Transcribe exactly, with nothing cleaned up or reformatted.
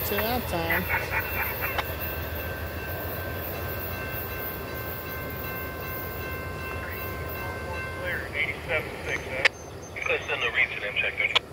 to that time. eighty-seven six, huh? You guys send the reach to them, check thirty.